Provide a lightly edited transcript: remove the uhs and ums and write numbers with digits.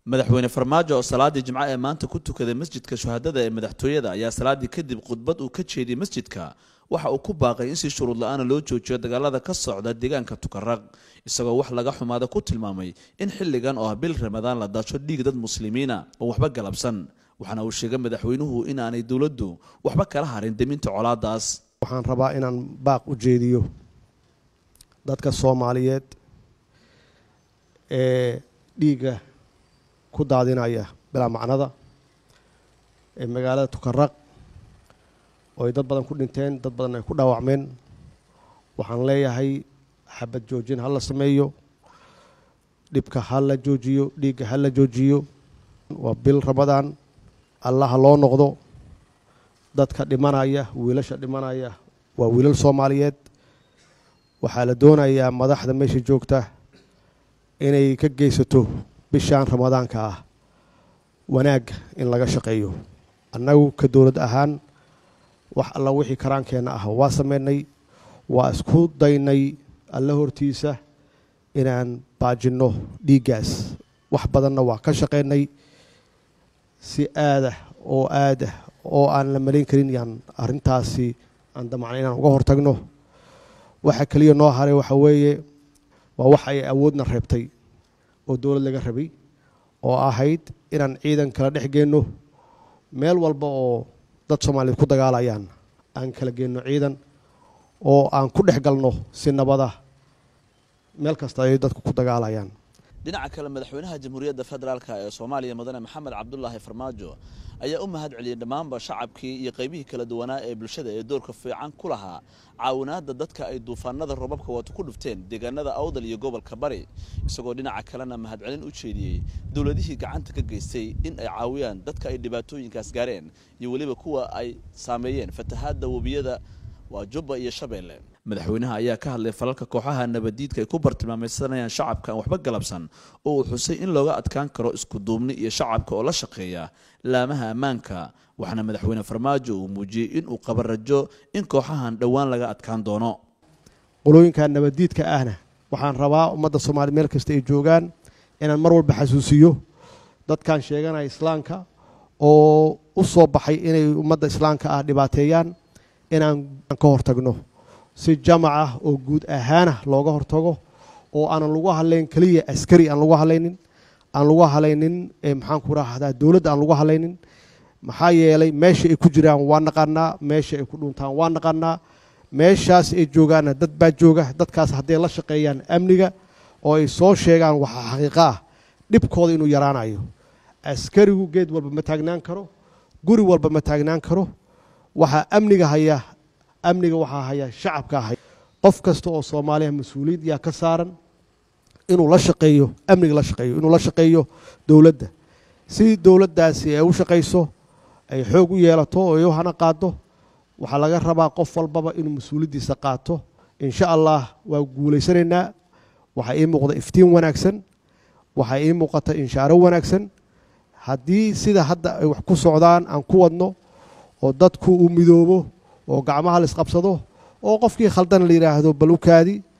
madaxweyne farmaajo oo salaadii jimcaha ee maanta ku tukaday masjidka shuhadada ee madaxtooyada ayaa salaadii kadib khudbad uu ka jeediyay masjidka waxa uu ku baaqay in si shuruud la'aan loo joojiyo dagaalada ka socda deegaanka Tukaraq isagoo wax laga xumaada ku tilmaamay in xilligan oo bil Ramadaan la daasho dhiig dad muslimiina oo waxba galabsan waxana uu sheegay madaxweynuhu in aanay dawladdu waxba kala harin deminta colaadaas waxaan rabaa inaan baaq u jeediyo dadka Soomaaliyeed ee dhiiga ku daadinaya bilaa macnada ee magaalada Tukaraq oo dad badan ku dhinteen dad badan ay ku dhaawacmeen waxaan leeyahay xabad joojin hal la sameeyo dhibka hal la joojiyo dhiiga hal la joojiyo waa bil Ramadaan Allah loo noqdo dadka dhimanaya wiilasha dhimanaya waa wiilal Soomaaliyeed waxaa la doonayaa madaxda meesha joogta inay ka geysato bishaan Ramadaanka ah wanaag in laga shaqeeyo annagu ka dawlad ahaan wax alla wixii karaankeena ah waa sameynay waa isku daynay alla hortiisa inaan baajino dhiigaas wax badanna waa ka shaqeynay si aad oo aan la maleyn karin yaan arintaasi aan damacnay inaan uga hortagno waxa kaliya noo haray waxa weeye waa wax ay awoodna reebtay oo dawlad laga rabay oo ahayd inaan ciidan kala dhex geeno meel walba oo dad Soomaaliyeed ku dagaalayaan aan kala geeno ciidan oo aan ku dhex galno si nabada meel kasta ay dadku ku dagaalayaan dhinaca kale madaxweynaha jamhuuriyadda federaalka ee Soomaaliya mudane Maxamed Cabdullaahi Farmaajo ayaa u mahad celiyay dhamaanba shacabkii iyo qaybihii kala duwanaa ee bulshada ee doorka fiican ku lahaa caawinaadda dadka ay duufaanada roobabka wada ku dhufteen deegaanada Awdal iyo gobolka Bari isagoo dhinaca kalena mahad celin u jeediyay dawladihii gacanta ka geystay in ay caawiyaan dadka ay dhibaatooyinkaas gaareen iyo waliba kuwa ay saameeyeen fatahaadda wabiyada waa Jubba iyo Shabeelle madaxweynaha ayaa ka hadlay falalka kooxaha nabadiidka ay ku bartilmaameedsanayaan shacabka aan waxba galabsan oo uu xusay in looga adkaan karo isku duubni iyo shacabka oo la shaqeeya laamaha ammaanka waxana madaxweyne Farmaajo uu muujiyay in uu qabarajo in kooxahan dhawaan laga adkaan doono qolooyinka nabadiidka ahna waxaan rabaa ummadda Soomaaliyeed meel kasta ay joogaan inaan mar walba xasuusiyo dadkan sheeganaya islaamka oo u soo baxay inay ummadda islaamka ah dhibaateeyaan inaan ka hortagno si jamaca oo guud ahaan looga hortago oo aan lagu hadlayn kaliya askari aan lagu hadlaynin maxaan ku raahdaa dawladda aan lagu hadlaynin maxaa yeelay meesha ay ku jiraan waa naqanaa meesha ay ku dhuntaan waa naqanaa meeshaas ay joogaan dad baa jooga dadkaas haday la shaqeeyaan amniga oo ay soo sheegaan waxa xaqiiqo ah dhibkooda inuu yaraanayo askarigu geed walba ma taagnaan karo guri walba ma taagnaan karo waxa amniga waxa haya shacabka ah qof kasta oo Soomaaliya mas'uuliyad yaa ka saaran inuu la shaqeeyo amniga la shaqeeyo inuu la shaqeeyo dawladda si dawladdaasi ay u shaqeyso ay xoog u yeelato oo ay hana qaado waxa laga rabaa qof walba inuu mas'uuliyadiisa qaato insha Allah waa guuleysanayna waxa ay muuqda iftiin wanaagsan waxa ay muuqata inshaaro wanaagsan haddii sida hadda ay wax ku socdaan aan ku wadno oo dadku u midoobo oo gacmaha la isqabsado oo qofkii khaldan la yiraahdo bal u kaadi